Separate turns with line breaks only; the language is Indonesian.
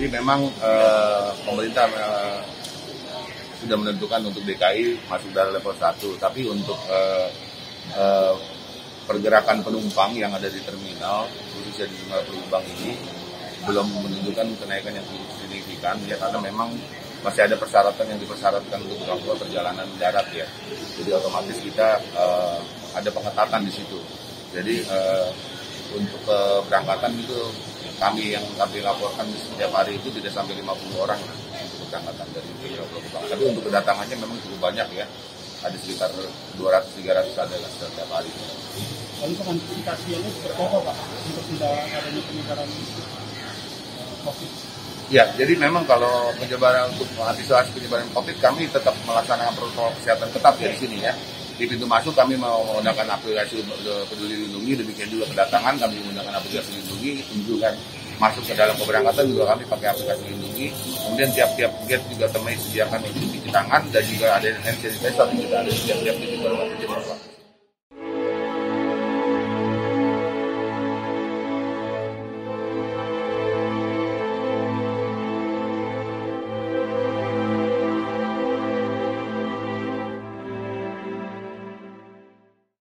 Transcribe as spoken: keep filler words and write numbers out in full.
memang uh, pemerintah uh, sudah menentukan untuk D K I masuk dalam level satu, tapi untuk uh, uh, pergerakan penumpang yang ada di terminal, khususnya di terminal Pulau ini, belum menunjukkan kenaikan yang signifikan, ya karena memang masih ada persyaratan yang dipersyaratkan untuk melakukan perjalanan darat ya. Jadi otomatis kita uh, ada pengetatan di situ. Jadi uh, untuk keberangkatan itu kami yang kami laporkan setiap hari itu tidak sampai lima puluh orang untuk keberangkatan dari Pulau Gebang. Tapi untuk kedatangannya memang cukup banyak ya. Ada sekitar dua ratus tiga ratus adalah setiap hari.
Lalu antisipasinya seperti apa Pak untuk tidak adanya penyebaran COVID?
Ya, jadi memang kalau penyebaran untuk mengantisipasi penyebaran COVID, kami tetap melaksanakan protokol kesehatan ketat ya di sini ya. Di pintu masuk kami mau menggunakan aplikasi Peduli Lindungi, demikian juga kedatangan kami menggunakan aplikasi Lindungi, tunjukkan masuk ke dalam keberangkatan juga kami pakai aplikasi Lindungi. Kemudian tiap-tiap gate juga kami sediakan untuk cuci tangan dan juga ada hand sanitizer juga ada di tiap-tiap titik berbagai jenis.